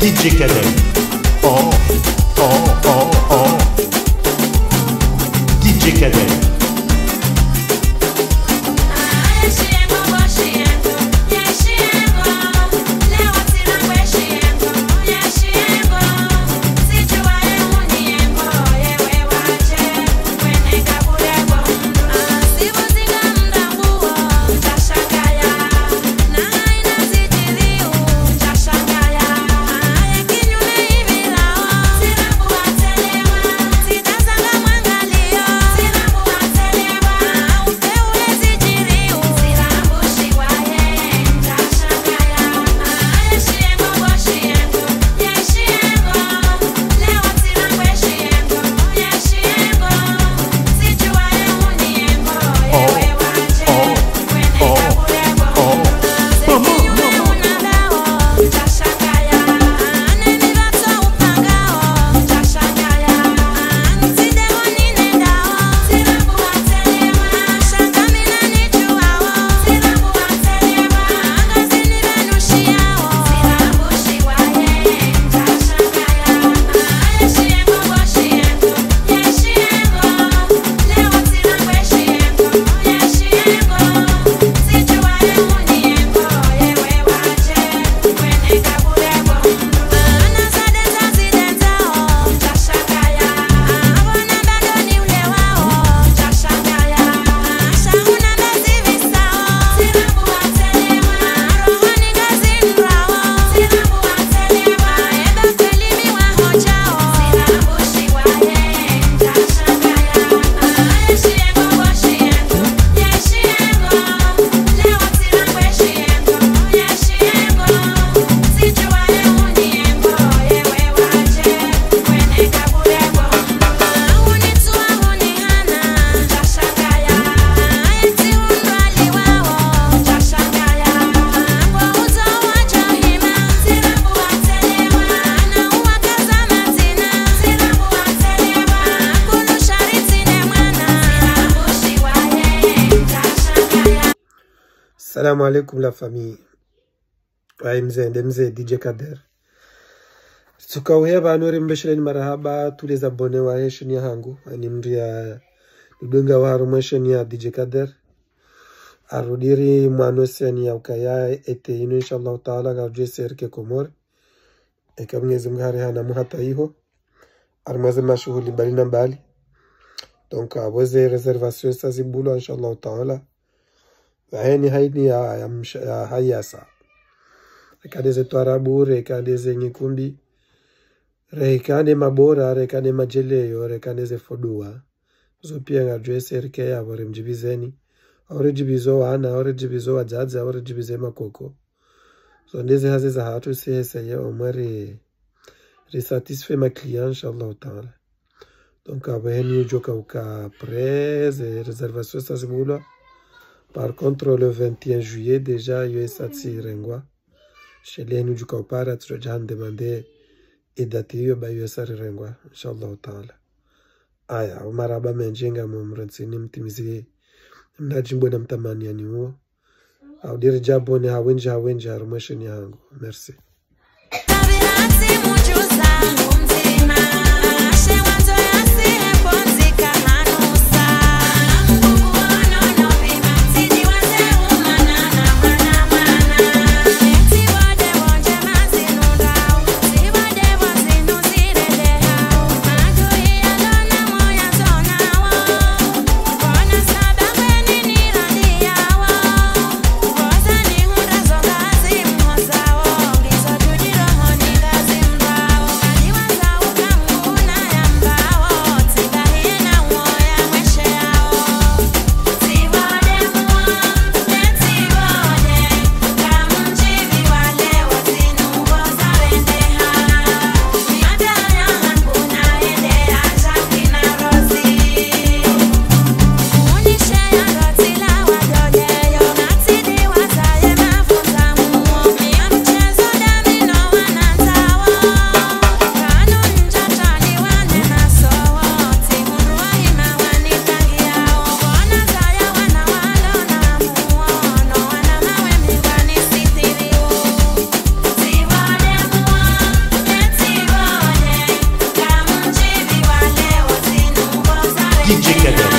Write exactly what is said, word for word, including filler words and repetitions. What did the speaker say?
D J Kader. Oh, oh, oh, oh. D J Kader. Salam alaikum la famille. Wae mzee nde mzee D J Kader. Tukauheba anori mbeshele ni marahaba tous les abonnés wa heshen ya hangu. Ni mri ya nidunga wa harumeshen ya D J Kader. Arudiri mwanose ni ya ukaya ete inu inshallah ta'ala garuje serke komor. Eka mngezi mgari hana muhata iho. Armaze mashuhuli mbali na mbali. Donc aweze reservation sa zibulo inshallah ta'ala. Waheni haini ya, ya, ya hayasa. Rekadeze tuarabu, rekadeze nyikumbi. Rekane mabora, rekane majeleyo, rekadeze fodua. Zopia nga dresse rike ya wore mjibizeni. Aure jibizo wana, aure jibizo wajazi, aure jibize makoko. So ndeze haze za hatu siye seye omwari resatisfait ma client, inshallah ta'ala. Donc waheni ujoka uka preze, reservation sa zibula. Par contre, le vingt et un juillet, déjà, il y a eu Rengwa. Chez les nous du Kaupara, tu as demandé et daté, il y a eu Rengwa. Inch'Allah ta'ala. Aya, umaraba menjenga mumransini mtimizi. Mnajimbo na mtamani ya niwo. Au diri jabone hawenji hawenji harumesheni yangu. Merci. Anyone D J Kader.